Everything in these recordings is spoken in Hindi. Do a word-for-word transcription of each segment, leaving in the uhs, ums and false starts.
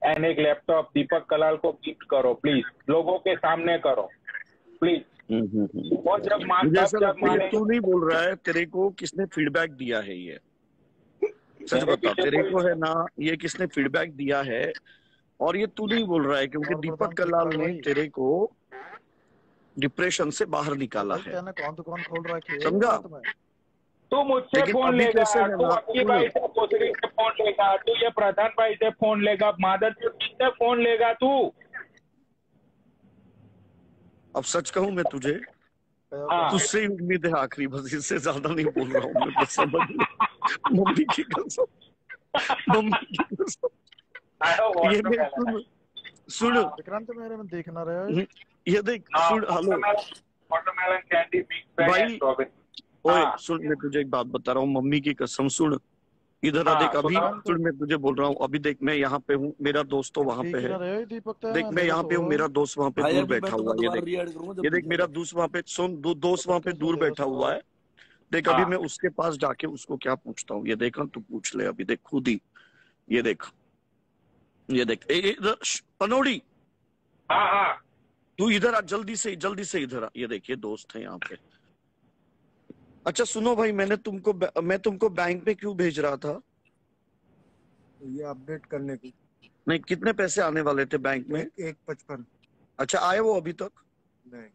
एंड एक लैपटॉप दीपक कलाल को गिफ्ट करो प्लीज, लोगों के सामने करो प्लीज। और जब मान जब माने तू नहीं बोल रहा है, तेरे को किसने फीडबैक दिया है? ये सच बता, तेरे को है ना ये किसने फीडबैक दिया है? और ये तू नहीं बोल रहा है क्योंकि दीपक कलाल ने तेरे को डिप्रेशन से बाहर निकाला है, कौन दुकान खोल रहा है, समझा? तू मुझसे फोन लेगा, तू अक्की भाई से कोसरी से फोन लेगा, तू ये प्रधान भाई से फोन लेगा, मादर से फोन लेगा तू। अब सच कहूं मैं तुझे, तुझसे ही उम्मीद है आखिरी, बस इससे ज्यादा नहीं बोल रहा हूँ मैं, बस समझ ले। मम्मी की कसम, मम्मी की कसम। ये देख सुन सुन विक्रांत मेरे में देखना रहा, ये देख सुन, हेलो भाई, ओए सुन, मैं तुझे एक बात बता रहा हूँ, मम्मी की कसम सुन, इधर आ देख, अभी सुन मैं तुझे बोल रहा हूँ, अभी देख मैं यहाँ पे हूँ, मेरा दोस्त तो वहाँ पे है, देख मैं यहाँ पे हूँ, मेरा दोस्त वहाँ पे दूर बैठा हुआ है, ये देख ये देख मेरा दोस्त वहाँ पे सुन दो दोस्त वहाँ पे दूर बैठा हुआ है, देख अभी मैं उसके पास जाके उसको क्या पूछता हूँ, ये देखा तू पूछ ले अभी, देख खुद ही, ये देख ये देख इधर पनौड़ी, तू इधर आ, जल्दी से जल्दी से इधर आ, ये देख ये दोस्त है यहाँ पे। अच्छा सुनो भाई, मैंने तुमको मैं तुमको बैंक में क्यों भेज रहा था? ये अपडेट करने की। नहीं, कितने पैसे आने वाले थे बैंक में? एक, एक पचपन। अच्छा, आए वो अभी तक? नहीं।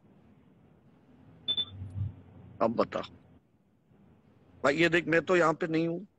अब बता भाई, ये देख मैं तो यहाँ पे नहीं हूँ।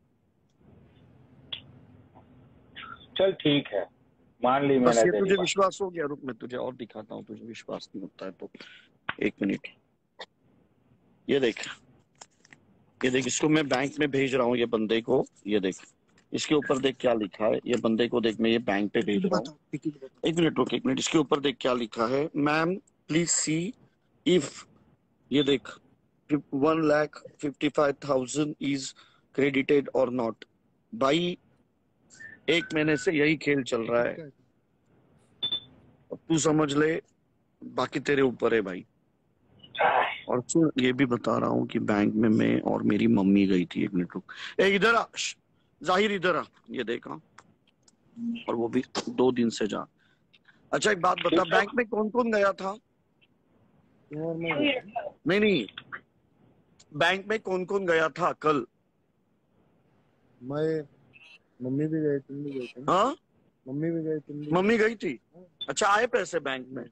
चल ठीक है, मान ली बस मैंने, ये तुझे विश्वास हो गया? रुक मैं तुझे और दिखाता हूँ, तुझे विश्वास नहीं होता है तो एक मिनट, ये देख ये देख इसको मैं बैंक में भेज रहा हूँ, ये बंदे को, ये देख इसके ऊपर देख क्या लिखा है, ये बंदे को देख मैं ये बैंक पे भेज रहा हूँ। एक मिनट रुक, एक मिनट, इसके ऊपर देख क्या लिखा है, मैम प्लीज सी इफ, ये देख one lakh fifty five thousand is credited और नॉट। भाई एक महीने से यही खेल चल रहा है, तू समझ ले, बाकी तेरे ऊपर है भाई। और सुन, ये भी बता रहा हूँ कि बैंक में मैं और मेरी मम्मी गई थी, एक मिनट रुक, ए इधर आ जाहिर, इधर आ, ये देखा, और वो भी दो दिन से जा। अच्छा एक बात बता, बैंक में कौन कौन गया था? नहीं नहीं, बैंक में कौन कौन गया था कल? मैं, मम्मी भी गई, तुम भी गई थी। हाँ मम्मी भी गई, तुम भी मम्मी गई थी। अच्छा, आए पैसे बैंक में?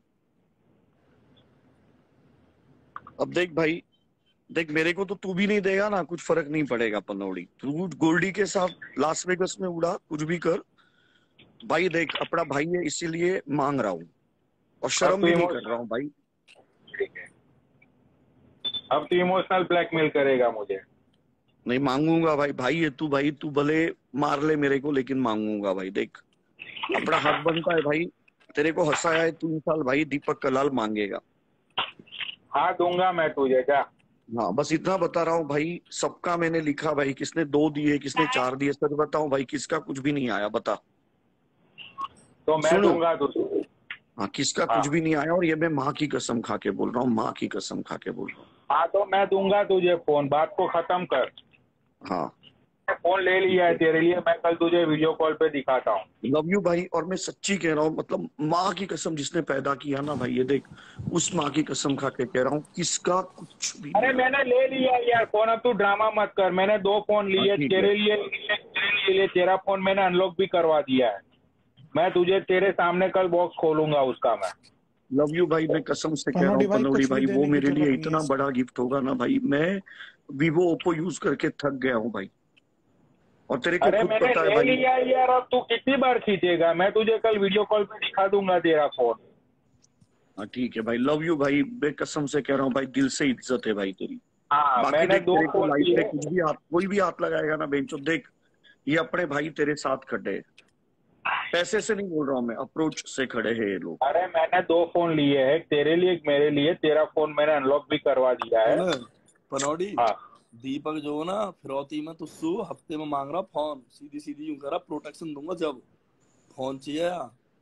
अब देख भाई, देख मेरे को तो तू भी नहीं देगा ना, कुछ फर्क नहीं पड़ेगा पनौड़ी, तू गोल्डी के साथ लास वेगस में उड़ा, कुछ भी कर भाई, देख अपना भाई है इसीलिए मांग रहा हूँ, और शर्म भी नहीं कर रहा हूँ भाई। ठीक है, अब तो इमोशनल ब्लैकमेल करेगा मुझे? नहीं मांगूंगा भाई, भाई है तू, भाई तू भले मार ले मेरे को, लेकिन मांगूंगा भाई। देख अपना हक बनता है भाई, तेरे को हंसाया है तीन साल भाई, दीपक कलाल मांगेगा। हाँ दूंगा मैं तुझे, क्या? हाँ बस इतना बता रहा हूँ भाई, सबका मैंने लिखा भाई, किसने दो दिए किसने चार दिए, सच बताऊं भाई किसका कुछ भी नहीं आया, बता। तो मैं दूंगा तुझे। हाँ किसका हाँ। कुछ भी नहीं आया, और ये मैं माँ की कसम खा के बोल रहा हूँ, माँ की कसम खा के बोल रहा हूँ। हाँ तो मैं दूंगा तुझे फोन, बात को खत्म कर। हाँ फोन ले लिया है तेरे लिए, मैं कल तुझे वीडियो कॉल पे दिखाता हूँ। लव यू भाई, और मैं सच्ची कह रहा हूँ, मतलब माँ की कसम जिसने पैदा किया ना भाई, ये देख उस माँ की कसम खा के कह रहा हूँ, किसका कुछ भी। अरे मैंने ले लिया यार फोन, अब तू ड्रामा मत कर, मैंने दो फोन लिए तेरे लिए, तेरे लिए, तेरा फोन मैंने अनलॉक भी करवा दिया है, मैं तुझे तेरे सामने कल बॉक्स खोलूंगा उसका। मैं लव यू भाई, मैं कसम से कह रहा हूँ पनौड़ी भाई, वो मेरे लिए इतना बड़ा गिफ्ट होगा ना भाई, मैं वीवो ओप्पो यूज करके थक गया हूँ भाई, और तेरे को अरे खुद मैंने पता है ले भाई। लिया यार, अब तू कितनी बार खींचेगा, मैं तुझे कल वीडियो कॉल पे दिखा दूंगा तेरा फोन। हाँ ठीक है भाई, लव यू भाई, मैं कसम से कह रहा हूँ भाई, दिल से इज्जत है भाई तेरी। हाँ बाकी मैंने देख दो तेरे को फोन लाइफ लिए, में कुछ भी हाथ, कोई भी हाथ लगाएगा ना बेंचो, देख ये अपने भाई तेरे साथ खड़े, पैसे से नहीं बोल रहा हूँ मैं, अप्रोच से खड़े हैं ये लोग। अरे मैंने दो फोन लिए है, तेरे लिए एक मेरे लिए, तेरा फोन मैंने अनलॉक भी करवा दिया है। पनौड़ी हाँ दीपक जो है ना फिरौती में तुझसे हफ्ते में मांग रहा फोन, सीधी सीधी यूं करा, प्रोटेक्शन दूंगा जब फोन चाहिए।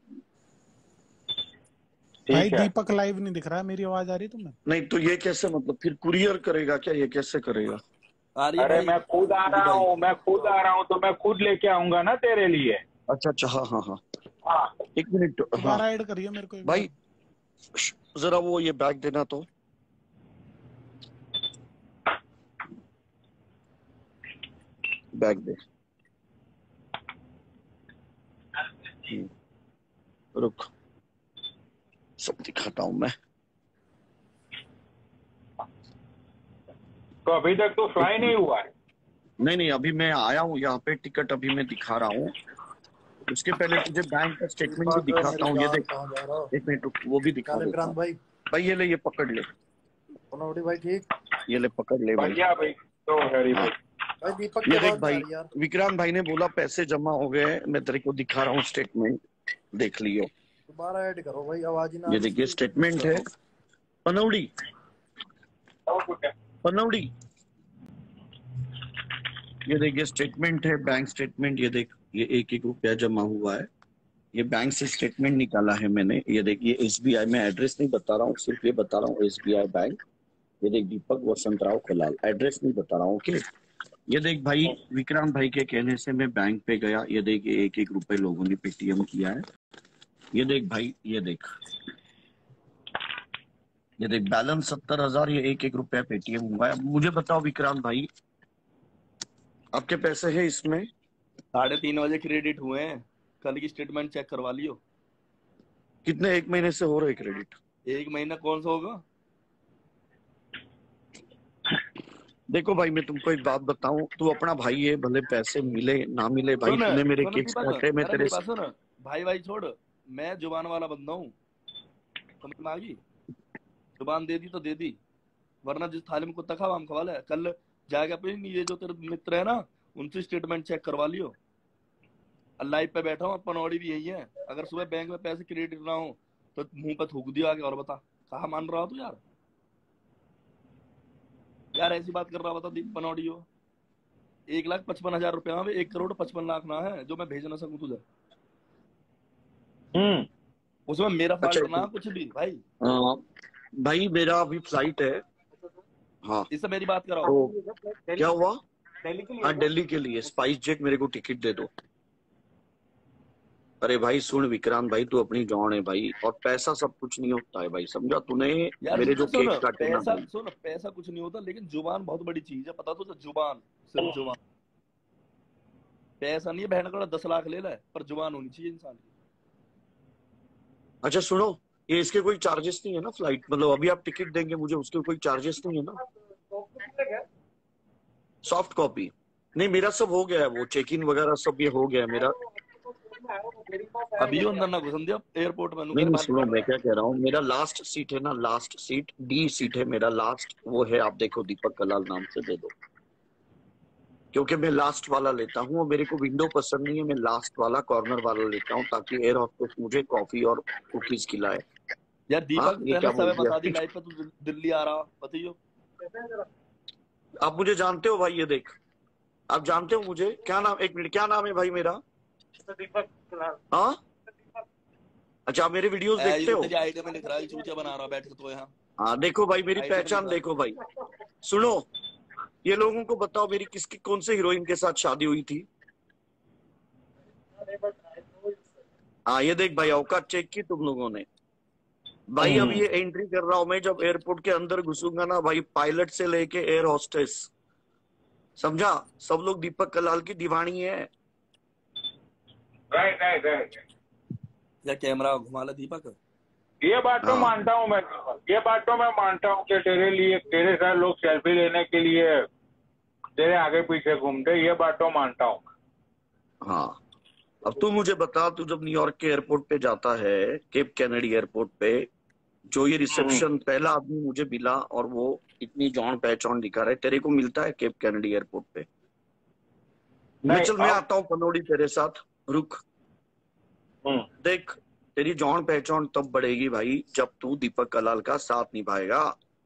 भाई दीपक लाइव नहीं दिख रहा है, मेरी आवाज आ रही तुम्हें? नहीं तो ये कैसे, मतलब फिर कुरियर करेगा क्या, ये कैसे करेगा? अरे मैं खुद आ रहा हूँ, मैं खुद आ रहा हूँ, तो मैं खुद लेके आऊंगा ना तेरे लिए। अच्छा अच्छा, हाँ हाँ हाँ हाँ एक मिनट। हाँ दोबारा ऐड करिए मेरे को एक भाई, जरा वो ये बैग देना तो। बैग दे, रुक सब दिखाता हूँ मैं। तो अभी तक तो फ्लाई नहीं हुआ है। नहीं नहीं, अभी मैं आया हूँ यहाँ पे, टिकट अभी मैं दिखा रहा हूँ। उसके पहले तुझे बैंक का स्टेटमेंट भी दिखाता हूँ। ये देख, एक मिनट रुक, वो भी दिखा देता हूँ भाई। भाई ये ले, ये पकड़ ले भाई ठीक, ये ले पकड़ ले भाई। बढ़िया भाई, तो हरी भाई। भाई दीपक ये देख भाई, विक्रांत भाई ने बोला पैसे जमा हो गए, मैं तेरे को दिखा रहा हूँ स्टेटमेंट, देख लियो। दोबारा ऐड करो भाई, आवाज ही ना। ये देखिए स्टेटमेंट है, पनौड़ी पनौड़ी। ये देखिए स्टेटमेंट है, बैंक स्टेटमेंट। ये देख, ये एक एक रुपया जमा हुआ है, ये बैंक से स्टेटमेंट निकाला है मैंने। ये देखिए एसबीआई, मैं एड्रेस नहीं बता रहा हूँ, सिर्फ ये बता रहा हूँ एसबीआई बैंक। ये देख दीपक वसंत राव कलाल, एड्रेस नहीं बता रहा हूँ। ओके, ये देख भाई, विक्रांत भाई के कहने से मैं बैंक पे गया। ये देख एक एक रुपए लोगों ने पेटीएम किया है। ये देख भाई, ये देख, ये देख बैलेंस सत्तर हजार, ये एक एक रुपया पेटीएम हुआ है। मुझे बताओ विक्रांत भाई, आपके पैसे हैं इसमें? साढ़े तीन बजे क्रेडिट हुए हैं, कल की स्टेटमेंट चेक करवा लियो। कितने एक महीने से हो रहे क्रेडिट? एक महीना कौन सा होगा? देखो भाई, मैं तुमको एक बात बताऊं, तू अपना भाई है, भले पैसे मिले ना मिले भाई, तूने मेरे केक्स काटे, मैं तेरे से सुन भाई भाई छोड़, मैं जुबान वाला बंदा हूँ, समझ में आ गई? जुबान दे दी तो दे दी, वरना जिस थाली में कुत्ता खावा हम खवा ले। कल जाके अपने ये जो तेरे मित्र है ना, उनसे स्टेटमेंट चेक करवा लियो। लाइव पे बैठा हूँ, पनौड़ी भी यही है। अगर सुबह बैंक में पैसे क्रेडिट ना हो तो मुंह पे थूक दिया आगे। और बता, कहा मान रहा तू यार? यार ऐसी बात कर रहा, बता दीप पनौड़ी हो। एक लाख पचपन हजार रुपया में एक करोड़ पचपन लाख ना है जो मैं भेज ना सकूं तुझे। हम्म उसमें मेरा फाल्ट ना कुछ भी भाई। हाँ भाई, मेरा अभी फ्लाइट है। हाँ, इससे मेरी बात कराओ। तो क्या हुआ? हाँ, दिल्ली के लिए स्पाइस जेट, मेरे को टिकट दे दो। अरे भाई सुन विक्रांत भाई, तू अपनी जान है भाई, और पैसा सब कुछ नहीं होता है भाई, समझा तूने? मेरे जो केक काटे ना, पैसा सुन, पैसा कुछ नहीं होता, लेकिन जुबान बहुत बड़ी चीज है, पता तुझे? जुबान, सिर्फ जुबान। पैसा नहीं है, बहन का दस लाख ले ले, पर जुबान होनी चाहिए इंसान की। अच्छा सुनो, ये इसके कोई चार्जेस नहीं है ना फ्लाइट, मतलब अभी आप टिकट देंगे मुझे, उसके कोई चार्जेस नहीं है ना? सॉफ्ट कॉपी नहीं, मेरा सब हो गया है, वो चेक इन वगैरह सब ये हो गया है मेरा। अभी अंदर ना घुसन दिया एयरपोर्ट में। नहीं सुनो, मैं क्या कह रहा हूँ, मेरा लास्ट सीट है ना, लास्ट सीट डी सीट है मेरा, लास्ट वो है। आप देखो दीपक कलाल नाम से दे दो, क्योंकि मैं लास्ट वाला लेता हूँ और मेरे को विंडो पसंद नहीं है, मैं लास्ट वाला कॉर्नर वाला लेता हूँ, ताकि एयर हॉस्टेस मुझे कॉफी और कुकीज खिलाए। यार दीपक, ये क्या बोल बता दी लाइफ पे तू दिल्ली आ रहा, बताइयो। आप मुझे जानते हो भाई? ये देख, आप जानते हो मुझे? क्या नाम, एक मिनट, क्या नाम है भाई मेरा? दीपक। हाँ, अच्छा मेरे वीडियोस देखते हो? तेरी आईडी में लिख रहा है चूतिया बना रहा बैठ के तो यहाँ। हाँ देखो भाई, मेरी पहचान देखो भाई। सुनो, ये लोगों को बताओ मेरी किसकी कौन से हीरोइन के साथ शादी हुई थी? हाँ ये देख भाई, औकात चेक की तुम लोगों ने भाई। अब ये एंट्री कर रहा हूं मैं, जब एयरपोर्ट के अंदर घुसूंगा ना भाई, पायलट से लेके एयर होस्टेस, समझा, सब लोग दीपक कलाल की दीवानी है। Right right right. या कैमरा घुमा ले दीपक। ये बात तो मानता हूँ मैं, ये बात तो मैं मानता हूँ कि तेरे लिए, तेरे साथ लोग सेल्फी लेने के लिए तेरे आगे पीछे घूमते, ये बात तो मानता हूँ। हाँ, अब तू मुझे बता, तू जब न्यूयॉर्क के एयरपोर्ट पे जाता है, केप कैनेडी एयरपोर्ट पे, जो ये रिसेप्शन पहला आदमी मुझे मिला और वो इतनी जान पहचान दिखा रहा है, तेरे को मिलता है केप कैनेडी एयरपोर्ट पे? मैं चल मैं आता हूँ पनौड़ी तेरे साथ, रुक। देख, तेरी जान पहचान तब बढ़ेगी भाई जब तू दीपक कलाल का साथ निभाएगा।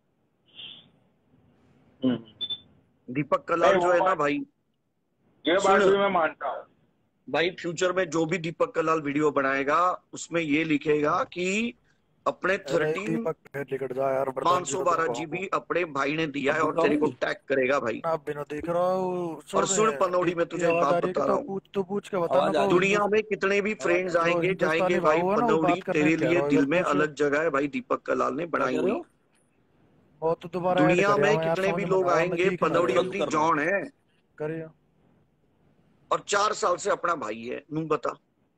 दीपक कलाल जो है ना भाई, ये बात भी मैं मानता हूँ भाई, फ्यूचर में जो भी दीपक कलाल वीडियो बनाएगा उसमें ये लिखेगा कि अपने अरे थर्टीन दीपक फिर निकट जा यार, पाँच सौ बारह जीबी अपने भाई ने दिया है और तेरे को टैग करेगा भाई। ना बिना देख रहा हूँ। और सुन सुन, पनौड़ी, मैं दीपक की तुझे एक आवाज आ बात रही है कि बता तो रहा हूँ, पूछ तो पूछ के बता ना आवाज आ को। रही है। दुनिया में कितने भी फ्रेंड्स जो आएंगे हिंदुस्तानी जाएंगे भाव भाई, है ना, वो पनौड़ी बात करने तेरे कह लिए रहा हूँ, दिल इधर में पूछ। अलग जगह है भाई, दीपक कलाल ने क्या बनाई कह रहे हुई। हो? वो तो दोबारा ऐड दुनिया करे में हूँ यार, कितने भी समझ में लोग ना आया, मैं आएंगे, दिख ना पनौड़ी रहा। बंद अपनी कर रहा हूँ। जॉन है करिए। और चार साल से अपना भाई है। नू बता।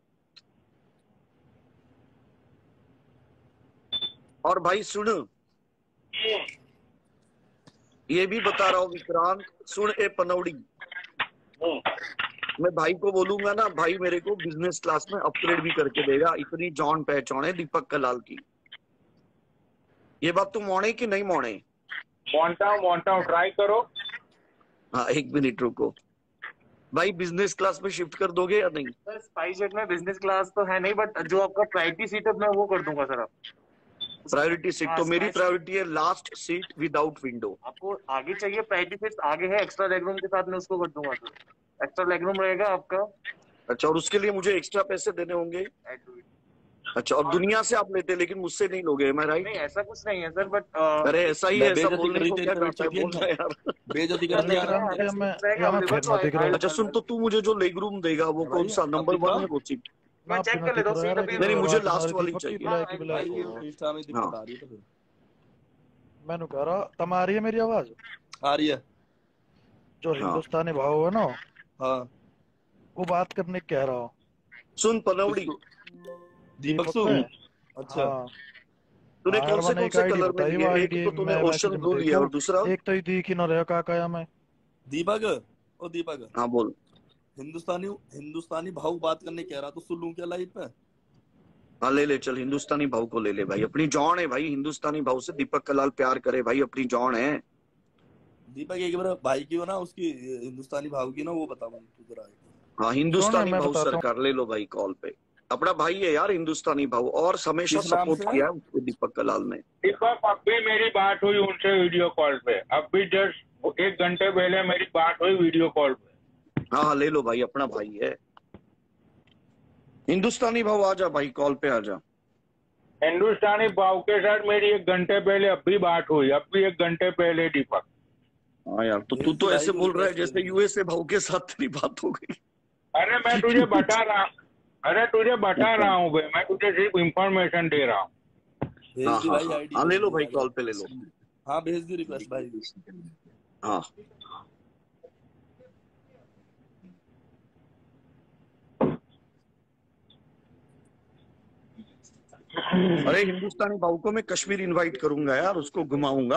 और भाई सुन, ये भी बता रहा हूँ विक्रांत, सुन ए पनौड़ी, मैं भाई को बोलूंगा ना, भाई मेरे को बिजनेस क्लास में अपग्रेड भी करके देगा, इतनी जान पहचान है दीपक कलाल की। ये बात तुम मोने की नहीं मोने? मोंटा हूँ मोंटा हूँ, ट्राई करो। हाँ एक मिनट रुको भाई, बिजनेस क्लास में शिफ्ट कर दोगे या नहीं? सर स्पाइस जेट में बिजनेस क्लास तो है नहीं, बट जो आपका प्रायोरिटी सीट है मैं वो कर दूंगा सर। आप प्रायोरिटी सीट हाँ, तो मेरी Spice- प्रायोरिटी है लास्ट सीट विदाउट विंडो। आपको आगे चाहिए, प्रायोरिटी सीट आगे है, एक्स्ट्रा लेग रूम के साथ मैं उसको कर दूंगा सर। एक्स्ट्रा लेग रूम रहेगा आपका। अच्छा, और उसके लिए मुझे एक्स्ट्रा पैसे देने होंगे? अच्छा, और दुनिया से आप लेते लेकिन मुझसे नहीं लोगे, मैं राइट? नहीं ऐसा कुछ नहीं है सर, बट अरे ऐसा ही है, ऐसा बेइज्जती कर बोलने रही को तेरी क्या प्राइवेट जाता है, चाहिए बोल रहे हैं यार। बेइज्जती कर दिया। विक्रांत या मैं या मैं फिर ना दिख रहा हूँ। अच्छा सुन, तो तू मुझे जो लेग रूम देगा वो कौन सा, नंबर वन है वो सीट? मैं चेक कर लेता हूँ सीट अभी। नहीं, मुझे आवाज लास्ट हमारी वाली दीपक की चाहिए। ब्लैक की भाई ब्लैक ये हो। इंस्टा में दिक्कत आ रही है तो फिर मैंने कह रहा तम आ रही है मेरी आवाज? आ रही है। जो हाँ। हिंदुस्तानी भाव है ना, हाँ वो बात करने कह रहा हूँ। सुन पनौड़ी, दीपक दीपक सु पे। अच्छा हाँ तूने हाँ कौन यार, से मैंने कौन एक से आईडी कलर में बताई, वो लिए? एक आईडी तो तूने मैं ओशन मैसेज में ब्लू लिया और देखूं। दूसरा? एक तो ही दिख ही ना रहा, का काया मैं। दीपक ओ दीपक हाँ बोल। हिंदुस्तानी हिंदुस्तानी भाव बात करने कह रहा तो सुन लूं क्या लाइव पे? हाँ ले ले, चल हिंदुस्तानी भाव को ले ले भाई, अपनी जॉन है भाई, हिंदुस्तानी भाव से दीपक कलाल प्यार करे भाई, अपनी जॉन है। दीपक एक बार भाई की हो ना, उसकी हिंदुस्तानी भाव की ना वो बता मुझे जरा। हाँ सुनो हिंदुस्तानी मैं भाव बताता हूँ। सरकार ले लो भाई कॉल पे, अपना भाई है यार हिंदुस्तानी भाव, और हमेशा किस नाम सपोर्ट से? किया है उसको दीपक कलाल ने। दीपक अब भी मेरी बात हुई उनसे वीडियो कॉल पे, अब भी जस्ट एक घंटे पहले मेरी बात हुई वीडियो कॉल पे। हाँ हाँ ले लो भाई, अपना भाई है हिंदुस्तानी भाव, आ जा भाई कॉल पे आ जा। हिंदुस्तानी भाव के साथ मेरी एक घंटे पहले अब भी बात हुई, अब भी एक घंटे पहले दीपक। हाँ यार, तो तू तो ऐसे बोल रहा है जैसे यूएसए भाव के साथ तेरी बात हो गई। अरे मैं तुझे बता रहा अरे तुझे बता रहा हूँ भाई, मैं तुझे सिर्फ इंफॉर्मेशन दे रहा हूँ। भेज हाँ दी हाँ भाई हाँ आईडी। हाँ, ले लो भाई कॉल पे ले लो। हाँ भेज दी रिक्वेस्ट भाई। हाँ अरे हिंदुस्तानी भाव को मैं कश्मीर इनवाइट करूंगा यार, उसको घुमाऊंगा।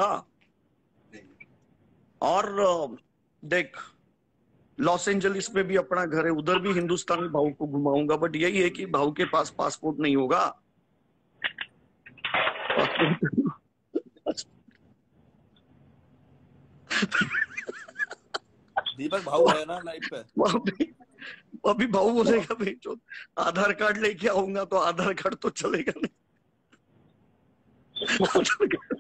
और अ, देख लॉस एंजलिस में भी अपना घर है, उधर भी हिंदुस्तानी भाव को घुमाऊंगा, बट यही है कि भाव के पास पासपोर्ट नहीं होगा। दीपक भाव है ना लाइव पे? अभी अभी भाव बोलेगा भाई जो आधार कार्ड लेके आऊंगा, तो आधार कार्ड तो चलेगा नहीं। आधार कार्ड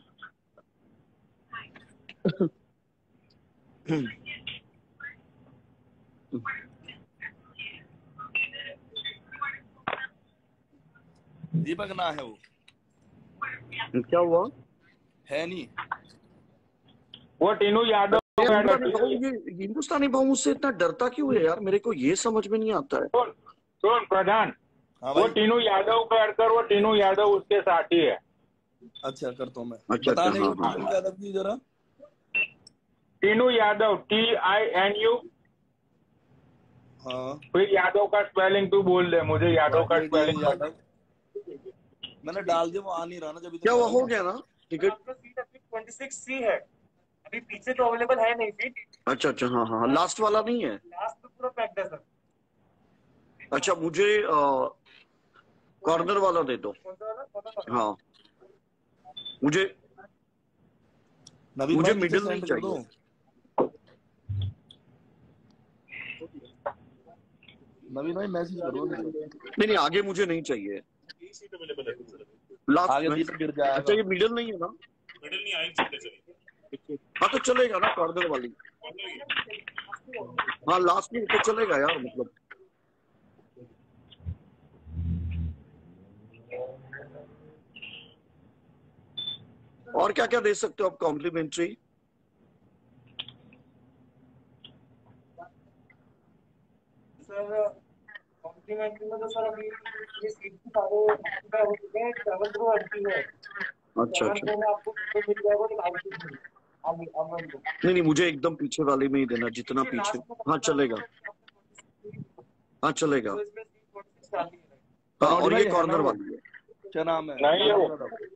दीपक ना है वो, क्या हुआ? है नहीं वो टीनू यादव हिंदुस्तानी भाव, ये हिंदुस्तानी भाव मुझसे इतना डरता क्यों है यार, मेरे को ये समझ में नहीं आता है। सुन सुन प्रधान, हाँ वो भाई। टीनू यादव कर कर वो टीनू यादव उसके साथी है। अच्छा करता हूँ मैं। अच्छा, बताने अच्छा, को हाँ, टीनू यादव की जरा। Tinu Yadav, T I N U, हाँ फिर यादव का स्पेलिंग तू बोल दे मुझे, यादव का स्पेलिंग। यादव मैंने डाल दिया, वो आ नहीं रहा ना जब। क्या हुआ, हो गया ना टिकट? आपका सीट अभी छब्बीस सी है, अभी पीछे तो अवेलेबल है नहीं सीट। अच्छा अच्छा, हाँ हाँ, लास्ट वाला नहीं है? लास्ट तो पूरा पैक्ड है सर। अच्छा मुझे कॉर्नर वाला दे दो। कौन सा वाला? कौन सा वाला? हाँ मुझे नवीन मुझे भाई मिडिल नीचे नहीं send कर दो। चाहिए। नवीन भाई मैसेज करो। नहीं नहीं, आगे मुझे नहीं चाहिए लास्ट आगे में। दीपक गिर जाएगा। अच्छा ये मिडिल नहीं है ना? मिडिल नहीं आएगी। हाँ तो चलेगा ना कॉर्नर वाली? हाँ लास्ट में तो चलेगा यार, मतलब और क्या क्या दे सकते हो आप कॉम्प्लीमेंट्री? सर कॉम्प्लीमेंट्री में तो सर अभी ये सीट की सारे ऑक्यूपाई हो चुके हैं। सेवन प्रो हटती है, अच्छा सेवन अच्छा, प्रो में आपको तो मिल जाएगा एक आई टी में। अब अब हम लोग नहीं नहीं, मुझे एकदम पीछे वाले में ही देना, जितना पीछे। हाँ चलेगा, हाँ चलेगा। तो इसमें सीट फोर्टी सिक्स आती है। हाँ, पनौड़ी और भाई ये है ना कॉर्नर वो? वाली है। क्या नाम है? नहीं है वो,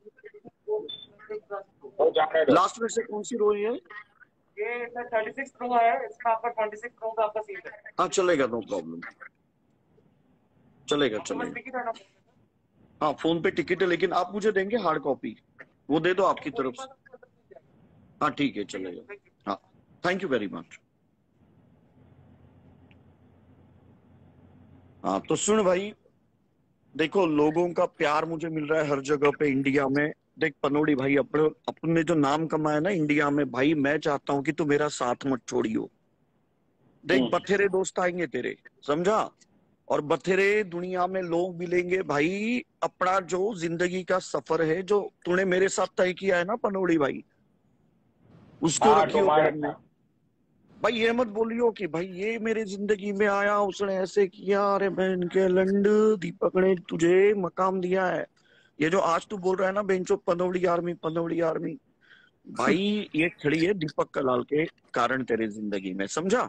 वो जाने दो। लास्ट में से कौन सी रो है? ये सर थर्टी सिक्स प्रो है, इसमें आपका ट्वेंटी सिक्स प्रो का आपका सीट है। हाँ चलेगा, नो प्रॉब्लम, चलेगा आपको बस चलेगा। टिकट आना हाँ फोन पे टिकट है, लेकिन आप मुझे देंगे हार्ड कॉपी, वो दे दो आपकी तरफ से। हाँ ठीक है, चलेगा। हाँ, थैंक यू वेरी मच। हाँ तो सुन भाई, देखो लोगों का प्यार मुझे मिल रहा है हर जगह पे इंडिया में। देख पनौड़ी भाई, अपने अपने जो नाम कमाया ना इंडिया में भाई, मैं चाहता हूँ कि तू मेरा साथ मत छोड़ियो। देख बथेरे दोस्त आएंगे तेरे, समझा? और बथेरे दुनिया में लोग मिलेंगे भाई। अपना जो जिंदगी का सफर है, जो तूने मेरे साथ तय किया है ना पनौड़ी भाई, उसको हाँ रखियो तुम्हारे ध्यान में भाई। ये मत बोलियो कि भाई ये मेरे जिंदगी में आया, उसने ऐसे किया, अरे बहन के लंड, दीपक ने तुझे मकाम दिया है। ये जो आज तू बोल रहा है ना बेंचो, पनौड़ी आर्मी पनौड़ी आर्मी, भाई ये खड़ी है दीपक कलाल के कारण तेरे जिंदगी में, समझा?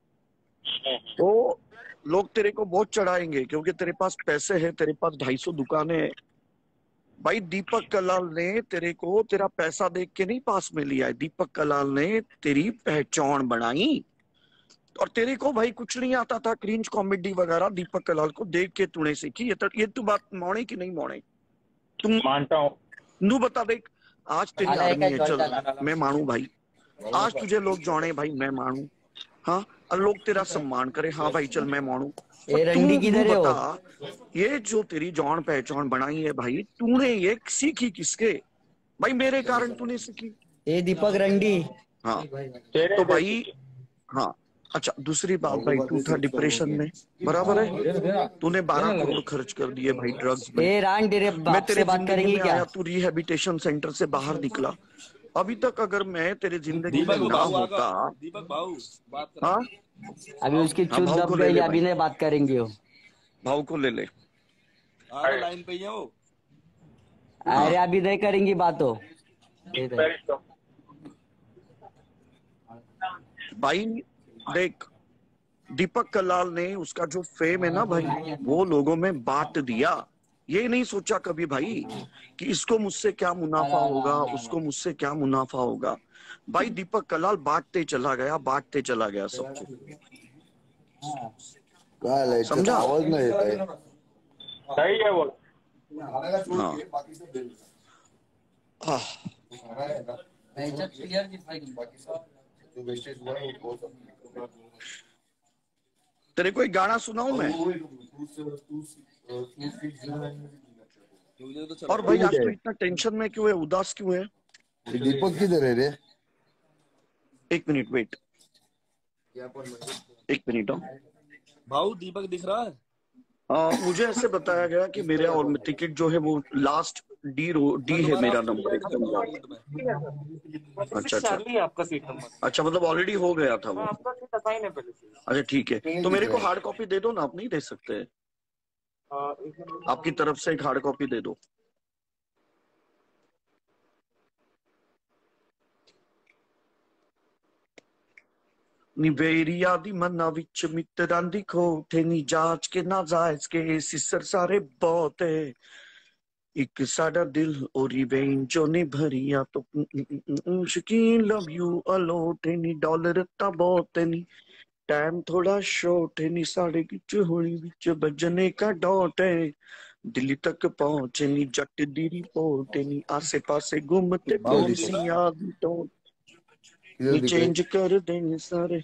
तो लोग तेरे को बहुत चढ़ाएंगे क्योंकि तेरे पास पैसे है, तेरे पास ढाई सौ दुकानें हैं। भाई दीपक कलाल ने तेरे को तेरा पैसा देख के नहीं पास में लिया है, दीपक कलाल ने तेरी पहचान बनाई। और तेरे को भाई कुछ नहीं आता था, क्रिंज कॉमेडी वगैरह, दीपक कलाल को देख के तूने सीखी। ये तो ये तू बात मोड़े कि नहीं मोड़े? तुम मानता हूँ। नू बता। देख आज तेरी आर्मी है, चल मैं मानू भाई, आज तुझे लोग जाने भाई, मैं मानू। हाँ, और लोग तेरा सम्मान करे, हाँ भाई चल मैं मानू। ए रंडी किधर है? बता, ये जो तेरी जान पहचान बनाई है भाई, तूने ये सीखी किसके? भाई मेरे कारण तूने सीखी। ए दीपक रंडी। हाँ तो भाई, हाँ अच्छा दूसरी बात भाई, तू था डिप्रेशन में, बराबर है? तूने बारह करोड़ खर्च कर दिए भाई ड्रग्स में। ए रान तेरे मैं बाप तेरे से बात जिंदगी करेंगे में क्या? आया, तू रिहेबिलिटेशन सेंटर से बाहर निकला। अभी तक अगर मैं तेरे जिंदगी में दीपक ना भाऊ होता। आगा, दीपक भाऊ बात कर। हाँ अभी उसकी हाँ, चूत भाव को दब ले गई, ले अभी भाई, नहीं बात करेंगे वो। भाव को ले ले। हाँ लाइन पे ही है वो। अरे अभी नहीं करेंगी बात हो। भाई देख, दीपक कलाल ने उसका जो फेम है ना भाई, वो लोगों में बांट दिया। ये नहीं सोचा कभी भाई कि इसको मुझसे क्या मुनाफा होगा, उसको मुझसे क्या मुनाफा होगा। भाई दीपक कलाल बांटते चला गया, बांटते चला गया सबको, समझा? आवाज नहीं येत आहे. सही है वो। हाँ तेरे को एक गाना सुनाऊं मैं? और भाई आज तो इतना टेंशन में क्यों है, उदास क्यों है? दीपक किधर है रे? एक मिनट वेट, एक मिनट। भाऊ दीपक दिख रहा है? आ, मुझे ऐसे बताया गया कि मेरा और टिकट जो है वो लास्ट डी रो डी है मेरा नंबर एकदम। अच्छा अच्छा, आपका सीट नंबर। अच्छा मतलब ऑलरेडी हो गया था वो। आपका सीट असाइन है पहले से। अच्छा ठीक है, तो मेरे को हार्ड कॉपी दे दो ना, आप नहीं दे सकते? आपकी तरफ से एक हार्ड कॉपी दे दो। निवेरिया दी मन्ना विच मित्तरां दी खोट नी, जांच के ना जायज के सिसर सारे बहुत है। एक साडा दिल ओरी वेन जो नहीं भरिया तो शकीन लव यू अलोट नी, डॉलर ता बहुत नी, टाइम थोड़ा शॉर्ट है नी, साढ़े किच होली विच बजने का डॉट है। दिल्ली तक पहुंचे नी, जट दी रिपोर्ट नी, आसे पासे घूमते पॉलिसी याद तो चेंज कर देंगे सारे।